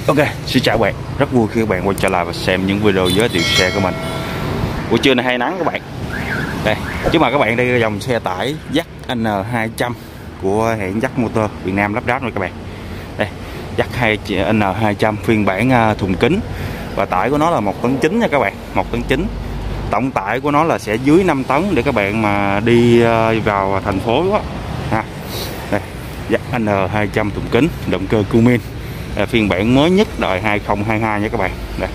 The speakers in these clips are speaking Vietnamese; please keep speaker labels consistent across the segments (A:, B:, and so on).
A: Ok, xin chào các bạn. Rất vui khi các bạn quay trở lại và xem những video giới thiệu xe của mình. Buổi trưa này hay nắng các bạn. Đây, trước mặt các bạn đây là dòng xe tải Jack N200 của hãng Jack Motor Việt Nam lắp ráp rồi các bạn. Đây, Jack N200 phiên bản thùng kính và tải của nó là 1,9 tấn nha các bạn, 1,9 tấn. Tổng tải của nó là sẽ dưới 5 tấn để các bạn mà đi vào thành phố đó. Ha. Đây, Jack N200 thùng kính, động cơ Cummins. Phiên bản mới nhất đời 2022 nha các bạn. Đây.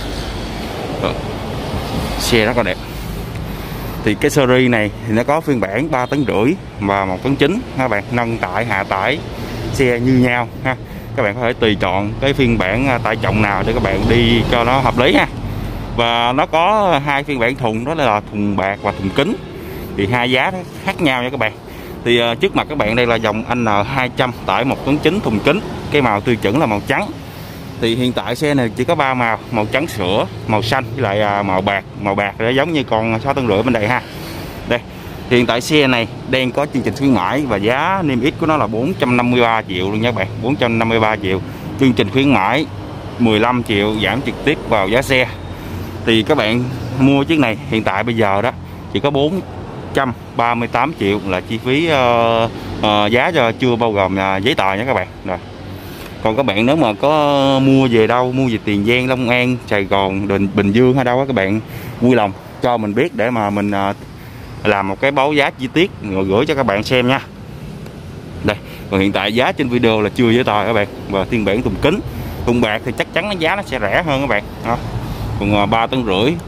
A: Xe rất là đẹp. Thì cái series này thì nó có phiên bản 3,5 tấn và 1,9 tấn các bạn, nâng tải hạ tải xe như nhau ha. Các bạn có thể tùy chọn cái phiên bản tải trọng nào để các bạn đi cho nó hợp lý ha. Và nó có hai phiên bản thùng, đó là thùng bạc và thùng kính. Thì hai giá nó khác nhau nha các bạn. Thì trước mặt các bạn đây là dòng N200 tải 1,9 tấn thùng kính. Cái màu tiêu chuẩn là màu trắng. Thì hiện tại xe này chỉ có 3 màu, màu trắng sữa, màu xanh với lại màu bạc. Màu bạc để giống như con 6,5 tấn bên đây ha. Đây, hiện tại xe này đang có chương trình khuyến mãi và giá niêm yết của nó là 453 triệu luôn nha các bạn, 453 triệu. Chương trình khuyến mãi 15 triệu giảm trực tiếp vào giá xe. Thì các bạn mua chiếc này hiện tại bây giờ đó chỉ có 438 triệu là chi phí giá cho chưa bao gồm giấy tờ nha các bạn. Rồi. Còn các bạn nếu mà có mua về đâu, mua về Tiền Giang, Long An, Sài Gòn, Bình Dương hay đâu á, các bạn vui lòng cho mình biết để mà mình làm một cái báo giá chi tiết rồi gửi cho các bạn xem nha. Đây, còn hiện tại giá trên video là chưa giấy tờ các bạn. Và phiên bản thùng kính, thùng bạc thì chắc chắn giá nó sẽ rẻ hơn các bạn. Đó. Còn 3,5 tấn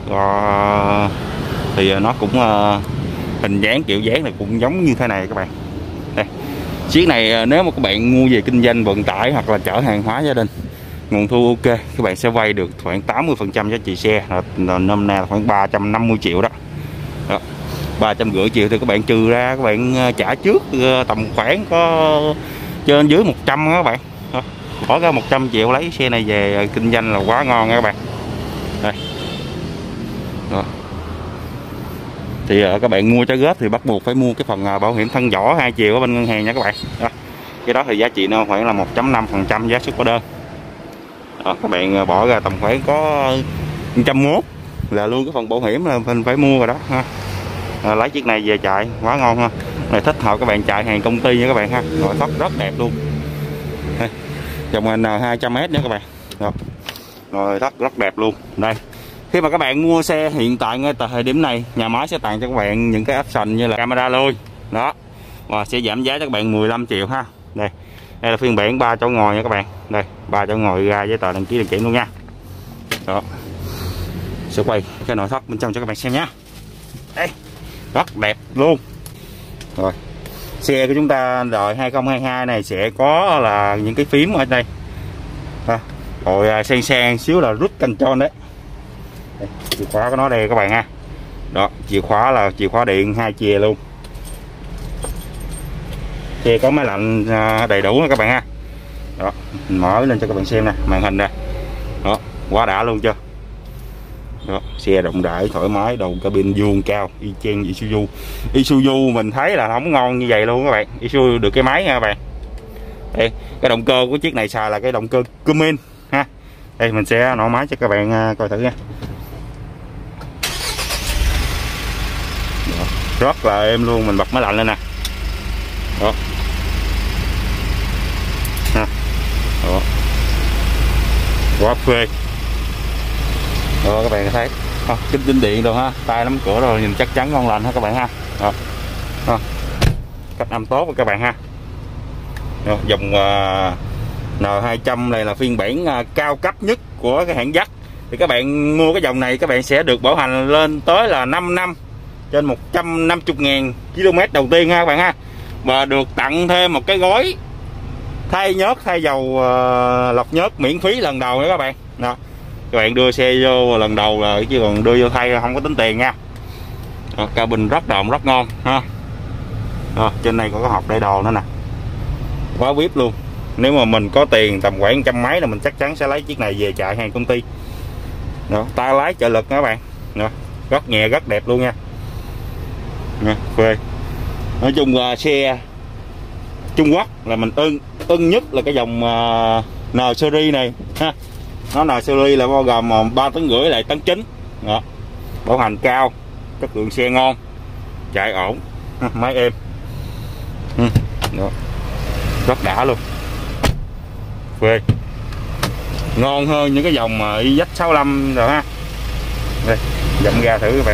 A: thì nó cũng hình dáng kiểu dáng này cũng giống như thế này các bạn. Đây. Chiếc này nếu mà các bạn mua về kinh doanh vận tải hoặc là chở hàng hóa gia đình, nguồn thu ok, các bạn sẽ vay được khoảng 80% giá trị xe, là năm nay là khoảng 350 triệu đó. 350 triệu thì các bạn trừ ra các bạn trả trước tầm khoảng có trên dưới 100 đó các bạn. Bỏ ra 100 triệu lấy xe này về kinh doanh là quá ngon nha các bạn. Đây. Đó. Thì các bạn mua trả góp thì bắt buộc phải mua cái phần bảo hiểm thân vỏ 2 chiều ở bên ngân hàng nha các bạn. Đó. Cái đó thì giá trị nó khoảng là 1,5% giá xuất hóa đơn. Đó, các bạn bỏ ra tầm khoảng có 101 là luôn cái phần bảo hiểm là mình phải mua rồi đó ha. Lấy chiếc này về chạy quá ngon ha. Này thích hợp các bạn chạy hàng công ty nha các bạn ha. Nội thất rất đẹp luôn. Đây. Dòng N200S nha các bạn. Rồi. Nội thất rất đẹp luôn. Đây. Khi mà các bạn mua xe hiện tại ngay tại thời điểm này, nhà máy sẽ tặng cho các bạn những cái option như là camera lùi đó, và sẽ giảm giá cho các bạn 15 triệu ha. Đây là phiên bản 3 chỗ ngồi nha các bạn. Đây 3 chỗ ngồi ra giấy tờ đăng ký đăng kiểm luôn nha. Đó, sẽ quay cái nội thất bên trong cho các bạn xem nhé. Đây rất đẹp luôn. Rồi xe của chúng ta đời 2022 này sẽ có là những cái phím ở đây rồi sang xíu là rút control đấy. Đây, chìa khóa của nó đây các bạn ha. Đó, chìa khóa là chìa khóa điện 2 chìa luôn. Xe có máy lạnh đầy đủ nha các bạn ha. Đó, mình mở lên cho các bạn xem nè, màn hình nè. Đó, quá đã luôn chưa. Đó, xe rộng rãi thoải mái, đầu cabin vuông cao y chang Isuzu. Isuzu mình thấy là không ngon như vậy luôn các bạn. Isuzu được cái máy nha các bạn. Đây, cái động cơ của chiếc này xài là cái động cơ Cummins ha. Đây mình sẽ nổ máy cho các bạn coi thử nha. Đó, rất là êm luôn, mình bật máy lạnh lên nè. Đó. Ha. Đó. Quá phê. Đó các bạn thấy kính tín điện rồi ha, tay nắm cửa rồi nhìn chắc chắn ngon lành ha các bạn ha. Đó. Đó. Cách âm tốt rồi các bạn ha. Đó. Dòng N200 này là phiên bản cao cấp nhất của cái hãng Jack. Thì các bạn mua cái dòng này các bạn sẽ được bảo hành lên tới là 5 năm trên 150.000 km đầu tiên ha các bạn ha. Và được tặng thêm một cái gói thay nhớt, thay dầu lọc nhớt miễn phí lần đầu nữa các bạn. Đó. Các bạn đưa xe vô lần đầu là chứ còn đưa vô thay không có tính tiền nha. Đó, cabin rất đậm rất ngon ha. Đó, trên này có cái hộp để đồ nữa nè, quá VIP luôn. Nếu mà mình có tiền tầm khoảng trăm mấy là mình chắc chắn sẽ lấy chiếc này về chạy hàng công ty. Đó, tay lái trợ lực các bạn. Đó, rất nhẹ rất đẹp luôn nha. Đó, phê. Nói chung là xe Trung Quốc là mình ưng nhất là cái dòng N series này ha. Nó N series là bao gồm 3,5 tấn lại tấn 9. Đó. Bảo hành cao, chất lượng xe ngon, chạy ổn, máy êm. Đó. Rất đã luôn. Phê. Ngon hơn những cái dòng mà IZ65 rồi ha. Đây, dậm ra thử các bạn.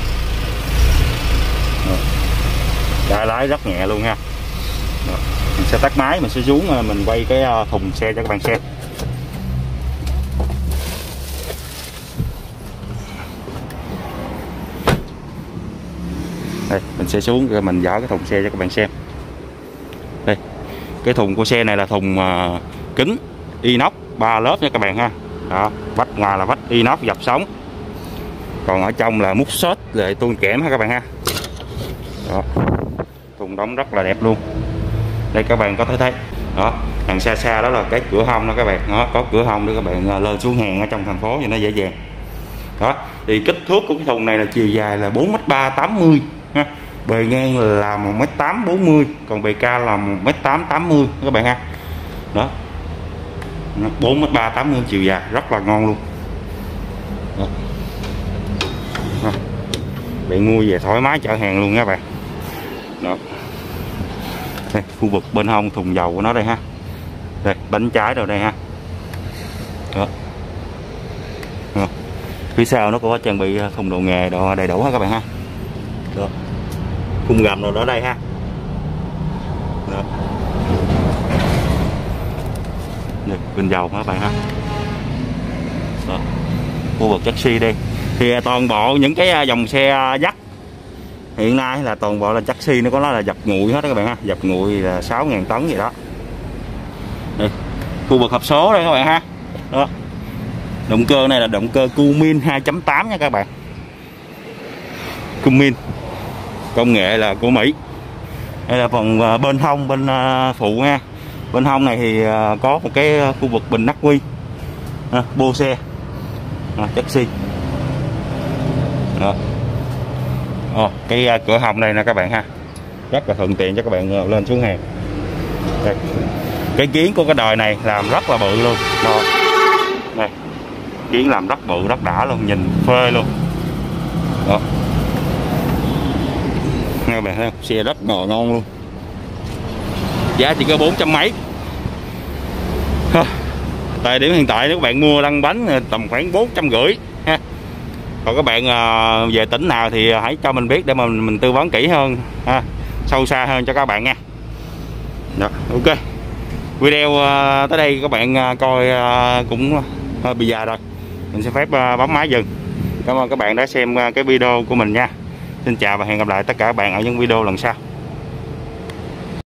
A: Đai lái rất nhẹ luôn ha. Đó. Mình sẽ tắt máy, mình sẽ xuống mình quay cái thùng xe cho các bạn xem. Đây, mình sẽ xuống rồi mình dỡ cái thùng xe cho các bạn xem. Đây, cái thùng của xe này là thùng kính inox 3 lớp nha các bạn ha. Đó, vách ngoài là vách inox dập sóng, còn ở trong là mút xốp rồi tôn kẽm ha các bạn ha. Đó, thùng đóng rất là đẹp luôn. Đây các bạn có thể thấy đó, đằng xa xa đó là cái cửa hông đó các bạn. Đó, có cửa hông để các bạn lên xuống hàng ở trong thành phố cho nó dễ dàng. Đó, thì kích thước của cái thùng này là chiều dài là 4m3 80 ha. Bề ngang là 1m8 40, còn bề cao là 1m8 80 các bạn ha. Đó, 4m3 80 chiều dài, rất là ngon luôn. Đó. Đó. Bạn mua về thoải mái chở hàng luôn các bạn. Đó. Đây, khu vực bên hông thùng dầu của nó đây ha. Đây, bánh trái rồi đây ha. Đó. Đó. Phía sau nó có trang bị thùng đồ nghề đồ đầy đủ ha các bạn ha. Đó. Khung gầm rồi đó đây ha. Đó. Đây, bình dầu các bạn ha. Đó. Khu vực chassis đây thì toàn bộ những cái dòng xe dắt hiện nay là toàn bộ là chassis nó có là dập nguội hết đó các bạn ha. Dập nguội là 6.000 tấn gì đó. Đây, khu vực hộp số đây các bạn ha. Đó. Động cơ này là động cơ Cummins 2.8 nha các bạn. Cummins công nghệ là của Mỹ. Đây là phần bên hông bên phụ nha. Bên hông này thì có một cái khu vực bình nắc quy, bô xe, chassis. Đó. Cái cửa hông đây nè các bạn ha, rất là thuận tiện cho các bạn lên xuống hàng. Đây. Cái kiến của cái đồi này làm rất là bự luôn. Đó. Đây. Kiến làm rất bự, rất đã luôn, nhìn phê luôn. Đó. Nghe các bạn thấy không? Xe rất ngồi ngon luôn. Giá chỉ có 400 mấy. Tại điểm hiện tại nếu các bạn mua lăn bánh tầm khoảng 450 ha. Còn các bạn về tỉnh nào thì hãy cho mình biết để mà mình tư vấn kỹ hơn ha, sâu xa hơn cho các bạn nha. Đó, ok. Video tới đây các bạn coi cũng hơi bị dài rồi. Mình xin phép bấm máy dừng. Cảm ơn các bạn đã xem cái video của mình nha. Xin chào và hẹn gặp lại tất cả các bạn ở những video lần sau.